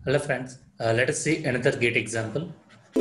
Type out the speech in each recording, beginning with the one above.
Hello friends, let us see another gate example.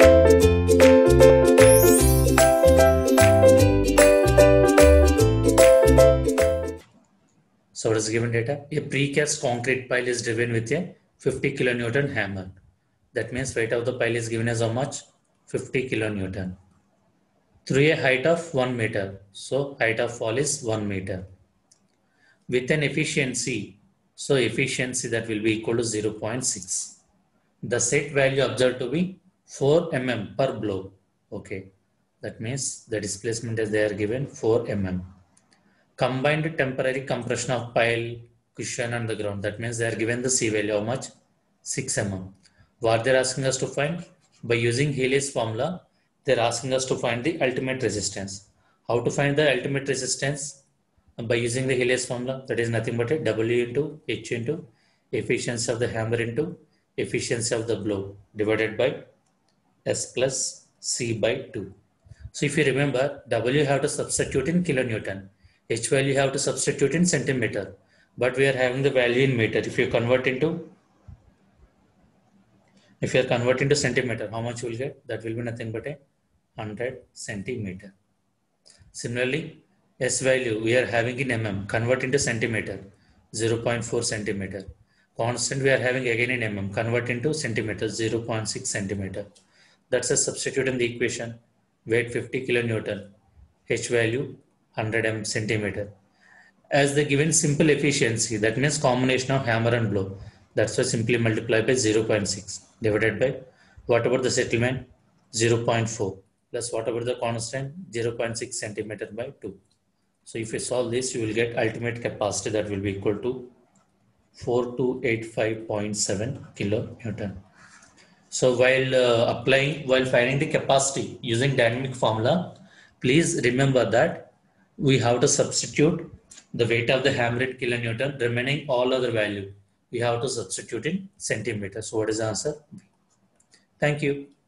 So what is given data? A precast concrete pile is driven with a 50 kilonewton hammer. That means weight of the pile is given as how much? 50 kilonewton. Through a height of 1 meter. So height of fall is 1 meter. With an efficiency. So efficiency that will be equal to 0.6. The set value observed to be 4 mm per blow. Okay. That means the displacement is they are given 4 mm. Combined temporary compression of pile, cushion and the ground. That means they are given the C value how much? 6 mm. What they're asking us to find? By using Healy's formula, they're asking us to find the ultimate resistance. How to find the ultimate resistance? By using the Healy's formula, that is nothing but a W into H into efficiency of the hammer into efficiency of the blow divided by S plus C by 2. So if you remember, W you have to substitute in kilonewton. H value you have to substitute in centimeter. But we are having the value in meter. If you are converting to centimeter, how much you will get? That will be nothing but a 100 centimeter. Similarly, S value we are having in mm. Convert into centimeter. 0.4 centimeter. Constant we are having again in mm. Convert into centimeter. 0.6 centimeter. That's a substitute in the equation. Weight 50 kilonewton. H value 100 centimeter. As the given simple efficiency, that means combination of hammer and blow. That's why simply multiply by 0.6 divided by what about the settlement? 0.4 plus what about the constant? 0.6 centimeter by 2. So if you solve this, you will get ultimate capacity that will be equal to 4285.7 kilonewton. So while finding the capacity using dynamic formula, please remember that we have to substitute the weight of the hammer in kilonewton, remaining all other value. We have to substitute in centimeters. So what is the answer? Thank you.